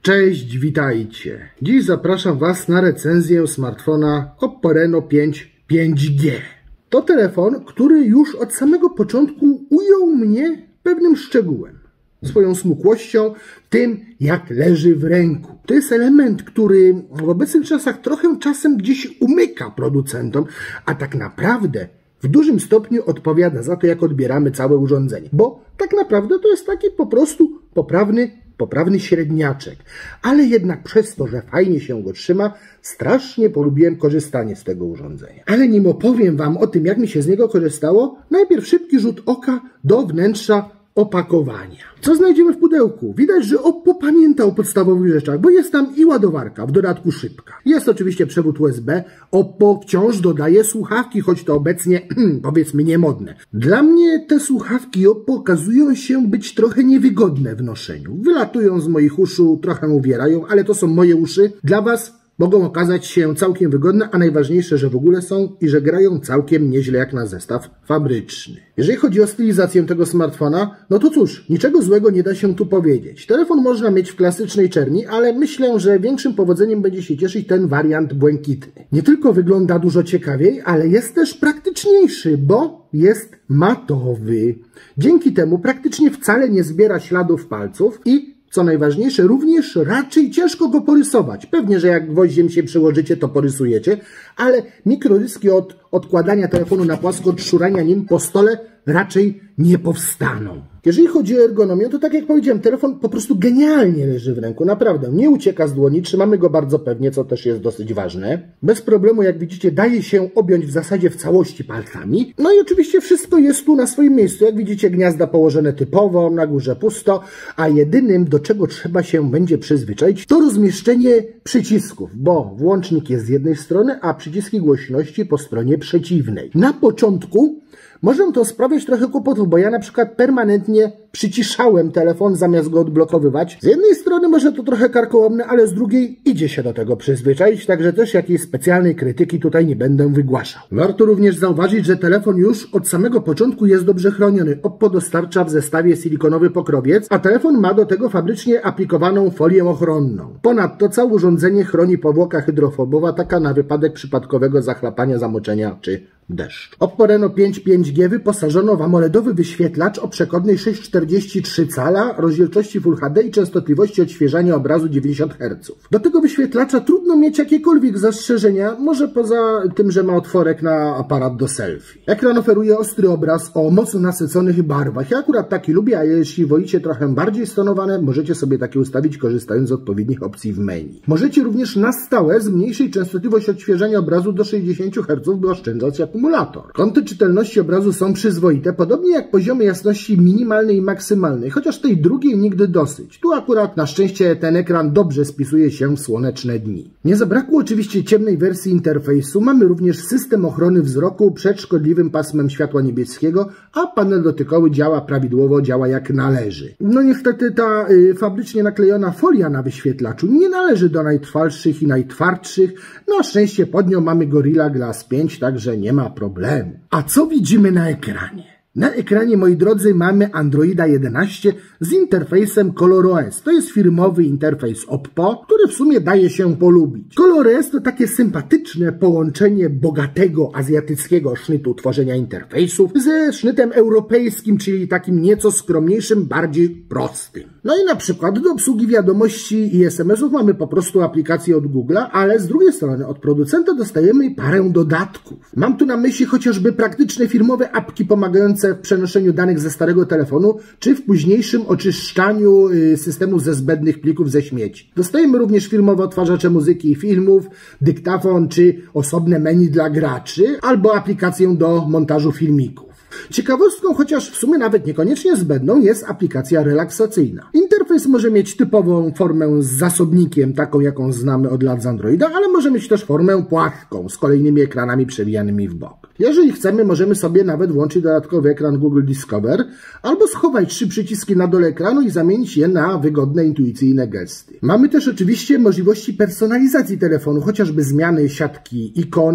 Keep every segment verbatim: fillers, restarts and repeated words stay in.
Cześć, witajcie. Dziś zapraszam Was na recenzję smartfona Oppo Reno pięć pięć G. To telefon, który już od samego początku ujął mnie pewnym szczegółem. Swoją smukłością, tym jak leży w ręku. To jest element, który w obecnych czasach trochę czasem gdzieś umyka producentom, a tak naprawdę w dużym stopniu odpowiada za to, jak odbieramy całe urządzenie. Bo tak naprawdę to jest taki po prostu poprawny, poprawny średniaczek. Ale jednak przez to, że fajnie się go trzyma, strasznie polubiłem korzystanie z tego urządzenia. Ale nim opowiem Wam o tym, jak mi się z niego korzystało, najpierw szybki rzut oka do wnętrza opakowania. Co znajdziemy w pudełku? Widać, że Oppo pamięta o podstawowych rzeczach, bo jest tam i ładowarka, w dodatku szybka. Jest oczywiście przewód U S B. Oppo wciąż dodaje słuchawki, choć to obecnie powiedzmy niemodne. Dla mnie te słuchawki Oppo okazują się być trochę niewygodne w noszeniu. Wylatują z moich uszu, trochę uwierają, ale to są moje uszy. Dla Was mogą okazać się całkiem wygodne, a najważniejsze, że w ogóle są i że grają całkiem nieźle jak na zestaw fabryczny. Jeżeli chodzi o stylizację tego smartfona, no to cóż, niczego złego nie da się tu powiedzieć. Telefon można mieć w klasycznej czerni, ale myślę, że większym powodzeniem będzie się cieszyć ten wariant błękitny. Nie tylko wygląda dużo ciekawiej, ale jest też praktyczniejszy, bo jest matowy. Dzięki temu praktycznie wcale nie zbiera śladów palców i co najważniejsze, również raczej ciężko go porysować. Pewnie, że jak gwoździem się przyłożycie, to porysujecie, ale mikroryski od odkładania telefonu na płasko, od szurania nim po stole raczej nie powstaną. Jeżeli chodzi o ergonomię, to tak jak powiedziałem, telefon po prostu genialnie leży w ręku, naprawdę. Nie ucieka z dłoni, trzymamy go bardzo pewnie, co też jest dosyć ważne. Bez problemu, jak widzicie, daje się objąć w zasadzie w całości palcami. No i oczywiście wszystko jest tu na swoim miejscu. Jak widzicie, gniazda położone typowo, na górze pusto, a jedynym, do czego trzeba się będzie przyzwyczaić, to rozmieszczenie przycisków, bo włącznik jest z jednej strony, a przyciski głośności po stronie przeciwnej. Na początku może to sprawiać trochę kłopotów, bo ja na przykład permanentnie przyciszałem telefon zamiast go odblokowywać. Z jednej strony może to trochę karkołomne, ale z drugiej idzie się do tego przyzwyczaić, także też jakiejś specjalnej krytyki tutaj nie będę wygłaszał. Warto również zauważyć, że telefon już od samego początku jest dobrze chroniony. Oppo dostarcza w zestawie silikonowy pokrowiec, a telefon ma do tego fabrycznie aplikowaną folię ochronną. Ponadto całe urządzenie chroni powłoka hydrofobowa, taka na wypadek przypadkowego zachlapania, zamoczenia czy deszcz. Oppo Reno pięć pięć G wyposażono w amoledowy wyświetlacz o przekodnej sześć przecinek czterdzieści trzy cala, rozdzielczości Full H D i częstotliwości odświeżania obrazu dziewięćdziesiąt herców. Do tego wyświetlacza trudno mieć jakiekolwiek zastrzeżenia, może poza tym, że ma otworek na aparat do selfie. Ekran oferuje ostry obraz o mocno nasyconych barwach. Ja akurat taki lubię, a jeśli wolicie trochę bardziej stonowane, możecie sobie takie ustawić, korzystając z odpowiednich opcji w menu. Możecie również na stałe zmniejszyć częstotliwość odświeżania obrazu do sześćdziesięciu herców, by oszczędzać akumulator. Kąty czytelności obrazu są przyzwoite, podobnie jak poziomy jasności minimalnej i maksymalnej, chociaż tej drugiej nigdy dosyć. Tu akurat na szczęście ten ekran dobrze spisuje się w słoneczne dni. Nie zabrakło oczywiście ciemnej wersji interfejsu. Mamy również system ochrony wzroku przed szkodliwym pasmem światła niebieskiego, a panel dotykowy działa prawidłowo, działa jak należy. No niestety ta y, fabrycznie naklejona folia na wyświetlaczu nie należy do najtrwalszych i najtwardszych. Na szczęście pod nią mamy Gorilla Glass pięć, także nie ma problemu. A co widzimy na ekranie? Na ekranie, moi drodzy, mamy Androida jedenaście z interfejsem ColorOS. To jest firmowy interfejs Oppo, który w sumie daje się polubić. ColorOS to takie sympatyczne połączenie bogatego azjatyckiego sznytu tworzenia interfejsów ze sznytem europejskim, czyli takim nieco skromniejszym, bardziej prostym. No i na przykład do obsługi wiadomości i es em esów mamy po prostu aplikację od Google'a, ale z drugiej strony od producenta dostajemy parę dodatków. Mam tu na myśli chociażby praktyczne firmowe apki pomagające w przenoszeniu danych ze starego telefonu, czy w późniejszym oczyszczaniu systemu ze zbędnych plików ze śmieci. Dostajemy również firmowe odtwarzacze muzyki i filmów, dyktafon, czy osobne menu dla graczy, albo aplikację do montażu filmików. Ciekawostką, chociaż w sumie nawet niekoniecznie zbędną, jest aplikacja relaksacyjna. Interfejs może mieć typową formę z zasobnikiem, taką jaką znamy od lat z Androida, ale może mieć też formę płaską, z kolejnymi ekranami przewijanymi w bok. Jeżeli chcemy, możemy sobie nawet włączyć dodatkowy ekran Google Discover, albo schować trzy przyciski na dole ekranu i zamienić je na wygodne, intuicyjne gesty. Mamy też oczywiście możliwości personalizacji telefonu, chociażby zmiany siatki ikon,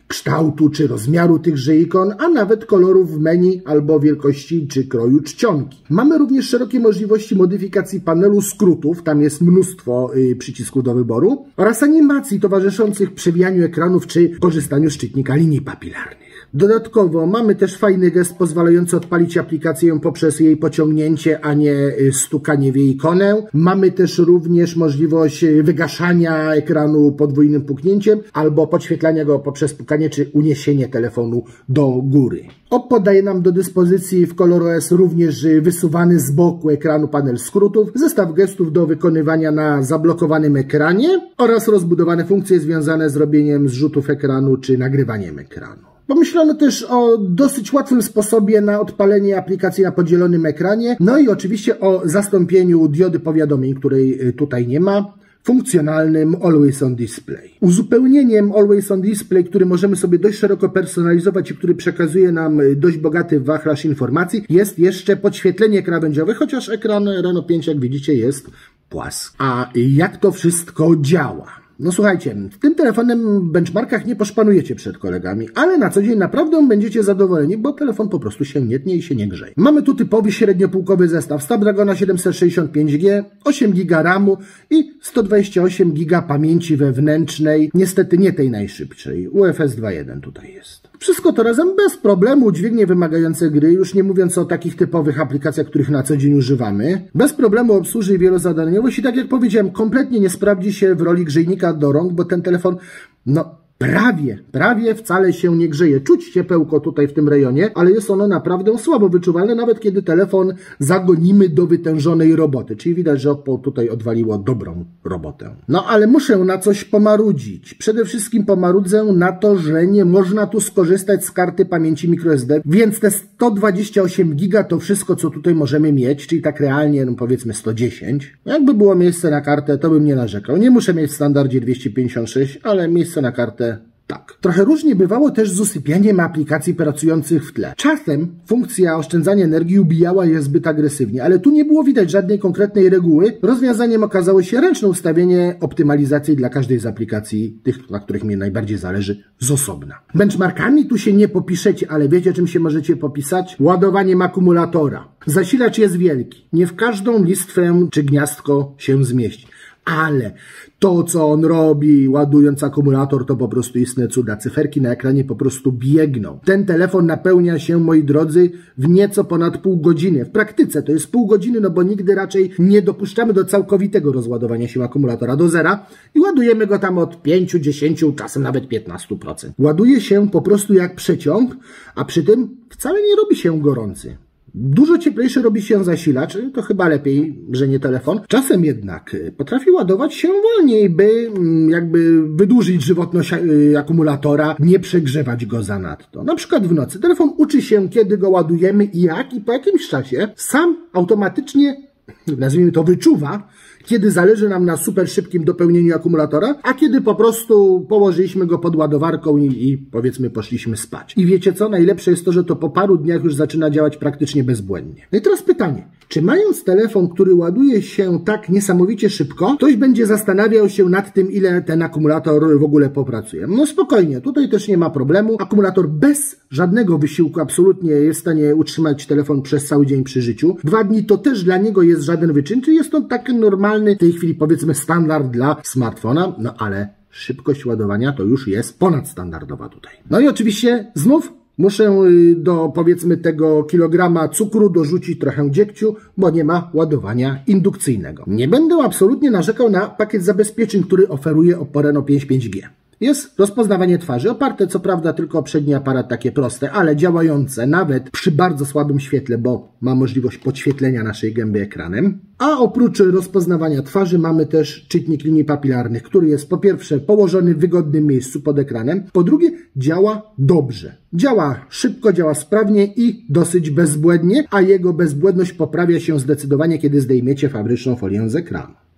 kształtu czy rozmiaru tychże ikon, a nawet kolorów w menu albo wielkości czy kroju czcionki. Mamy również szerokie możliwości modyfikacji panelu skrótów, tam jest mnóstwo y, przycisków do wyboru, oraz animacji towarzyszących przewijaniu ekranów czy korzystaniu z czytnika linii papilarnych. Dodatkowo mamy też fajny gest pozwalający odpalić aplikację poprzez jej pociągnięcie, a nie stukanie w jej ikonę. Mamy też również możliwość wygaszania ekranu podwójnym puknięciem albo podświetlania go poprzez pukanie czy uniesienie telefonu do góry. Oppo daje nam do dyspozycji w ColorOS również wysuwany z boku ekranu panel skrótów, zestaw gestów do wykonywania na zablokowanym ekranie oraz rozbudowane funkcje związane z robieniem zrzutów ekranu czy nagrywaniem ekranu. Pomyślano też o dosyć łatwym sposobie na odpalenie aplikacji na podzielonym ekranie, no i oczywiście o zastąpieniu diody powiadomień, której tutaj nie ma, funkcjonalnym Always On Display. Uzupełnieniem Always On Display, który możemy sobie dość szeroko personalizować i który przekazuje nam dość bogaty wachlarz informacji, jest jeszcze podświetlenie krawędziowe, chociaż ekran Reno pięć, jak widzicie, jest płaski. A jak to wszystko działa? No słuchajcie, tym telefonem w benchmarkach nie poszpanujecie przed kolegami, ale na co dzień naprawdę będziecie zadowoleni, bo telefon po prostu się nie tnie i się nie grzeje. Mamy tu typowy średniopółkowy zestaw Snapdragona siedemset sześćdziesiąt pięć G, osiem giga ramu i sto dwadzieścia osiem giga pamięci wewnętrznej, niestety nie tej najszybszej, U F S dwa jeden tutaj jest. Wszystko to razem bez problemu dźwignie wymagające gry, już nie mówiąc o takich typowych aplikacjach, których na co dzień używamy. Bez problemu obsłuży wielozadaniowość i tak jak powiedziałem, kompletnie nie sprawdzi się w roli grzejnika do rąk, bo ten telefon, no prawie, prawie wcale się nie grzeje. Czuć ciepełko tutaj w tym rejonie, ale jest ono naprawdę słabo wyczuwalne, nawet kiedy telefon zagonimy do wytężonej roboty. Czyli widać, że Oppo tutaj odwaliło dobrą robotę. No ale muszę na coś pomarudzić. Przede wszystkim pomarudzę na to, że nie można tu skorzystać z karty pamięci microSD, więc te sto dwadzieścia osiem giga to wszystko, co tutaj możemy mieć, czyli tak realnie, no powiedzmy sto dziesięć. Jakby było miejsce na kartę, to bym nie narzekał. Nie muszę mieć w standardzie dwieście pięćdziesiąt sześć, ale miejsce na kartę tak. Trochę różnie bywało też z usypianiem aplikacji pracujących w tle. Czasem funkcja oszczędzania energii ubijała je zbyt agresywnie, ale tu nie było widać żadnej konkretnej reguły. Rozwiązaniem okazało się ręczne ustawienie optymalizacji dla każdej z aplikacji, tych, na których mi najbardziej zależy, z osobna. Benchmarkami tu się nie popiszecie, ale wiecie, czym się możecie popisać? Ładowaniem akumulatora. Zasilacz jest wielki. Nie w każdą listwę czy gniazdko się zmieści. Ale to, co on robi, ładując akumulator, to po prostu istne cuda. Cyferki na ekranie po prostu biegną. Ten telefon napełnia się, moi drodzy, w nieco ponad pół godziny. W praktyce to jest pół godziny, no bo nigdy raczej nie dopuszczamy do całkowitego rozładowania się akumulatora do zera i ładujemy go tam od pięciu, dziesięciu, czasem nawet piętnastu procent. Ładuje się po prostu jak przeciąg, a przy tym wcale nie robi się gorący. Dużo cieplejszy robi się zasilacz, to chyba lepiej, że nie telefon. Czasem jednak potrafi ładować się wolniej, by jakby wydłużyć żywotność akumulatora, nie przegrzewać go zanadto. Na przykład w nocy telefon uczy się, kiedy go ładujemy i jak, i po jakimś czasie sam automatycznie, nazwijmy to, wyczuwa, kiedy zależy nam na super szybkim dopełnieniu akumulatora, a kiedy po prostu położyliśmy go pod ładowarką i, i powiedzmy poszliśmy spać. I wiecie co? Najlepsze jest to, że to po paru dniach już zaczyna działać praktycznie bezbłędnie. No i teraz pytanie. Czy mając telefon, który ładuje się tak niesamowicie szybko, ktoś będzie zastanawiał się nad tym, ile ten akumulator w ogóle popracuje? No spokojnie, tutaj też nie ma problemu. Akumulator bez żadnego wysiłku absolutnie jest w stanie utrzymać telefon przez cały dzień przy życiu. Dwa dni to też dla niego jest żaden wyczyn, czyli jest to taki normalny, w tej chwili powiedzmy standard dla smartfona, no ale szybkość ładowania to już jest ponadstandardowa tutaj. No i oczywiście znów muszę do, powiedzmy, tego kilograma cukru dorzucić trochę dziegciu, bo nie ma ładowania indukcyjnego. Nie będę absolutnie narzekał na pakiet zabezpieczeń, który oferuje Oppo Reno pięć pięć G. Jest rozpoznawanie twarzy, oparte co prawda tylko o przedni aparat, takie proste, ale działające nawet przy bardzo słabym świetle, bo ma możliwość podświetlenia naszej gęby ekranem. A oprócz rozpoznawania twarzy mamy też czytnik linii papilarnych, który jest po pierwsze położony w wygodnym miejscu pod ekranem, po drugie działa dobrze. Działa szybko, działa sprawnie i dosyć bezbłędnie, a jego bezbłędność poprawia się zdecydowanie, kiedy zdejmiecie fabryczną folię z ekranu.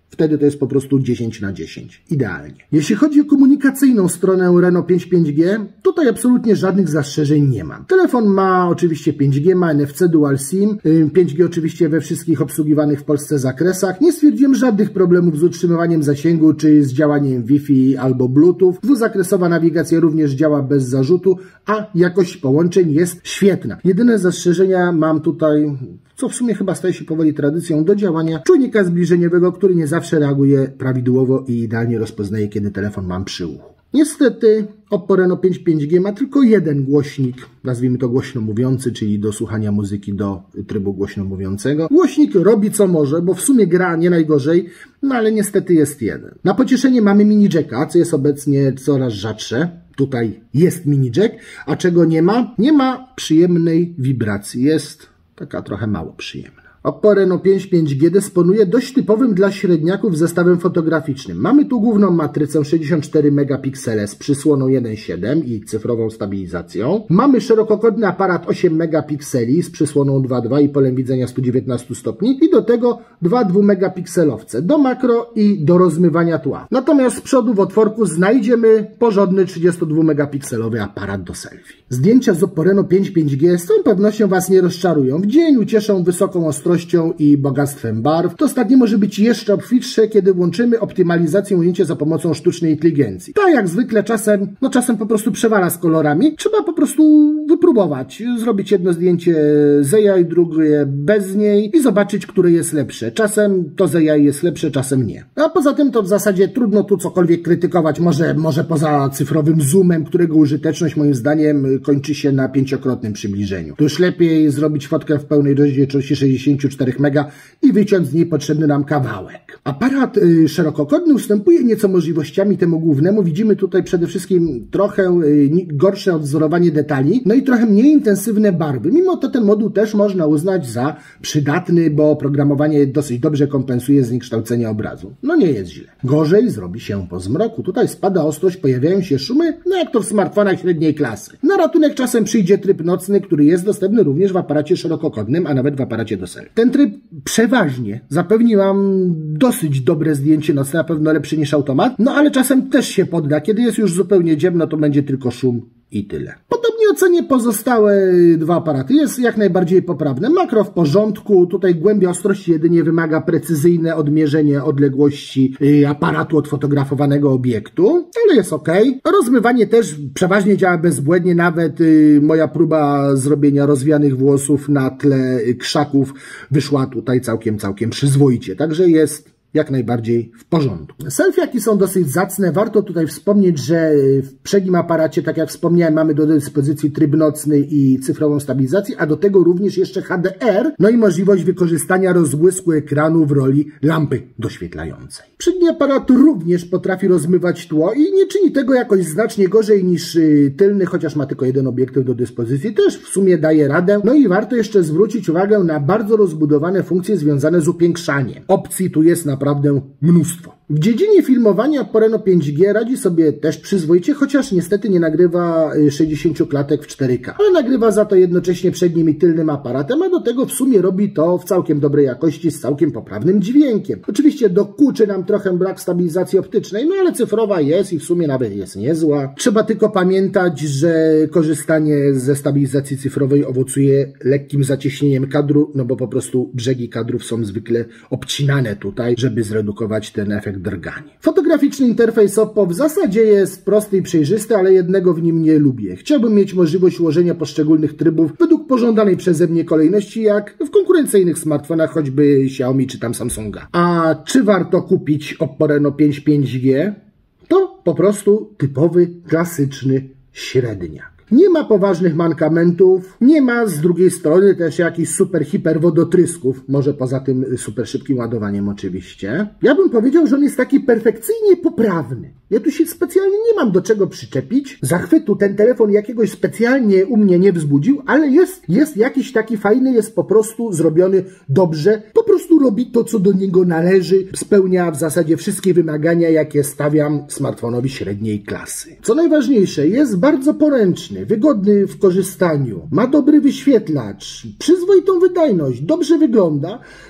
Wtedy to jest po prostu dziesięć na dziesięć. Idealnie. Jeśli chodzi o komunikacyjną stronę Reno pięć pięć G, tutaj absolutnie żadnych zastrzeżeń nie mam. Telefon ma oczywiście pięć G, ma N F C Dual SIM, pięć G oczywiście we wszystkich obsługiwanych w Polsce zakresach. Nie stwierdziłem żadnych problemów z utrzymywaniem zasięgu, czy z działaniem Wi-Fi albo Bluetooth. Dwuzakresowa nawigacja również działa bez zarzutu, a jakość połączeń jest świetna. Jedyne zastrzeżenia mam tutaj, co w sumie chyba staje się powoli tradycją, do działania czujnika zbliżeniowego, który nie zawsze reaguje prawidłowo i idealnie rozpoznaje, kiedy telefon mam przy uchu. Niestety Oppo Reno pięć pięć G ma tylko jeden głośnik, nazwijmy to głośno mówiący, czyli do słuchania muzyki do trybu głośno mówiącego. Głośnik robi co może, bo w sumie gra nie najgorzej, no ale niestety jest jeden. Na pocieszenie mamy mini jacka, co jest obecnie coraz rzadsze. Tutaj jest mini jack, a czego nie ma? Nie ma przyjemnej wibracji. Jest taka trochę mało przyjemna. Oppo Reno pięć pięć G dysponuje dość typowym dla średniaków zestawem fotograficznym. Mamy tu główną matrycę sześćdziesiąt cztery megapiksele z przysłoną jeden przecinek siedem i cyfrową stabilizacją. Mamy szerokokątny aparat osiem megapikseli z przysłoną dwa przecinek dwa i polem widzenia sto dziewiętnaście stopni i do tego dwa dwumegapikselowce do makro i do rozmywania tła. Natomiast z przodu w otworku znajdziemy porządny trzydziestodwumegapikselowy aparat do selfie. Zdjęcia z Oppo Reno pięć pięć G z całą pewnością Was nie rozczarują. W dzień ucieszą wysoką ostrością i bogactwem barw. To ostatnie może być jeszcze obfitsze, kiedy włączymy optymalizację ujęcia za pomocą sztucznej inteligencji. Tak jak zwykle czasem, no czasem po prostu przewala z kolorami. Trzeba po prostu wypróbować. Zrobić jedno zdjęcie z A I, drugie bez niej i zobaczyć, które jest lepsze. Czasem to z A I jest lepsze, czasem nie. A poza tym to w zasadzie trudno tu cokolwiek krytykować. Może, może poza cyfrowym zoomem, którego użyteczność moim zdaniem kończy się na pięciokrotnym przybliżeniu. To już lepiej zrobić fotkę w pełnej rozdzielczości sześćdziesiąt cztery mega i wyciąć z niej potrzebny nam kawałek. Aparat y, szerokokątny ustępuje nieco możliwościami temu głównemu. Widzimy tutaj przede wszystkim trochę y, gorsze odwzorowanie detali, no i trochę mniej intensywne barwy. Mimo to ten moduł też można uznać za przydatny, bo oprogramowanie dosyć dobrze kompensuje zniekształcenie obrazu. No nie jest źle. Gorzej zrobi się po zmroku. Tutaj spada ostrość, pojawiają się szumy, no jak to w smartfonach średniej klasy. Na ratunek czasem przyjdzie tryb nocny, który jest dostępny również w aparacie szerokokątnym, a nawet w aparacie do selfie. Ten tryb przeważnie zapewni Wam dosyć dobre zdjęcie nocne, na pewno lepsze niż automat, no ale czasem też się podda. Kiedy jest już zupełnie ciemno, to będzie tylko szum i tyle. Podobnie ocenię pozostałe dwa aparaty. Jest jak najbardziej poprawne. Makro w porządku. Tutaj głębia ostrości jedynie wymaga precyzyjne odmierzenie odległości aparatu od fotografowanego obiektu, ale jest ok. Rozmywanie też przeważnie działa bezbłędnie. Nawet moja próba zrobienia rozwianych włosów na tle krzaków wyszła tutaj całkiem, całkiem przyzwoicie. Także jest jak najbardziej w porządku. Selfiaki są dosyć zacne. Warto tutaj wspomnieć, że w przednim aparacie, tak jak wspomniałem, mamy do dyspozycji tryb nocny i cyfrową stabilizację, a do tego również jeszcze H D R, no i możliwość wykorzystania rozbłysku ekranu w roli lampy doświetlającej. Przedni aparat również potrafi rozmywać tło i nie czyni tego jakoś znacznie gorzej niż tylny, chociaż ma tylko jeden obiektyw do dyspozycji. Też w sumie daje radę. No i warto jeszcze zwrócić uwagę na bardzo rozbudowane funkcje związane z upiększaniem. Opcji tu jest na naprawdę mnóstwo. W dziedzinie filmowania Oppo Reno pięć G radzi sobie też przyzwoicie, chociaż niestety nie nagrywa sześćdziesiąt klatek w cztery K. Ale nagrywa za to jednocześnie przednim i tylnym aparatem, a do tego w sumie robi to w całkiem dobrej jakości z całkiem poprawnym dźwiękiem. Oczywiście dokuczy nam trochę brak stabilizacji optycznej, no ale cyfrowa jest i w sumie nawet jest niezła. Trzeba tylko pamiętać, że korzystanie ze stabilizacji cyfrowej owocuje lekkim zacieśnieniem kadru, no bo po prostu brzegi kadrów są zwykle obcinane tutaj, żeby zredukować ten efekt drgania. Fotograficzny interfejs Oppo w zasadzie jest prosty i przejrzysty, ale jednego w nim nie lubię. Chciałbym mieć możliwość ułożenia poszczególnych trybów według pożądanej przeze mnie kolejności, jak w konkurencyjnych smartfonach, choćby Xiaomi czy tam Samsunga. A czy warto kupić Oppo Reno pięć pięć G? To po prostu typowy, klasyczny średniak. Nie ma poważnych mankamentów, nie ma z drugiej strony też jakichś super, hiper wodotrysków, może poza tym super szybkim ładowaniem oczywiście. Ja bym powiedział, że on jest taki perfekcyjnie poprawny. Ja tu się specjalnie nie mam do czego przyczepić. Zachwytu ten telefon jakiegoś specjalnie u mnie nie wzbudził, ale jest, jest jakiś taki fajny, jest po prostu zrobiony dobrze. Po prostu robi to, co do niego należy. Spełnia w zasadzie wszystkie wymagania, jakie stawiam smartfonowi średniej klasy. Co najważniejsze, jest bardzo poręczny, wygodny w korzystaniu, ma dobry wyświetlacz, przyzwoitą wydajność, dobrze wygląda.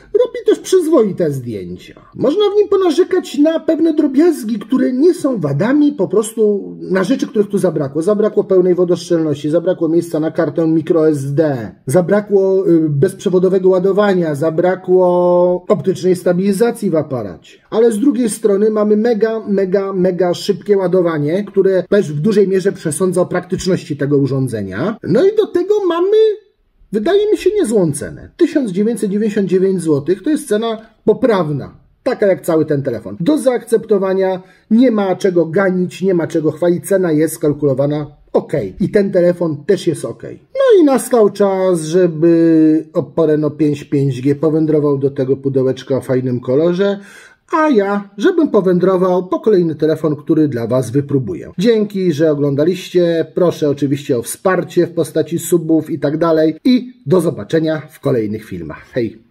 robi też przyzwoite zdjęcia. Można w nim ponarzekać na pewne drobiazgi, które nie są wadami, po prostu na rzeczy, których tu zabrakło. Zabrakło pełnej wodoszczelności, zabrakło miejsca na kartę microSD, zabrakło bezprzewodowego ładowania, zabrakło optycznej stabilizacji w aparacie. Ale z drugiej strony mamy mega, mega, mega szybkie ładowanie, które też w dużej mierze przesądza o praktyczności tego urządzenia. No i do tego mamy, wydaje mi się, niezłą cenę. tysiąc dziewięćset dziewięćdziesiąt dziewięć złotych to jest cena poprawna. Taka jak cały ten telefon. Do zaakceptowania, nie ma czego ganić, nie ma czego chwalić. Cena jest skalkulowana ok. I ten telefon też jest ok. No i nastał czas, żeby Oppo Reno pięć pięć G powędrował do tego pudełeczka o fajnym kolorze, a ja, żebym powędrował po kolejny telefon, który dla Was wypróbuję. Dzięki, że oglądaliście. Proszę oczywiście o wsparcie w postaci subów i tak dalej. I do zobaczenia w kolejnych filmach. Hej!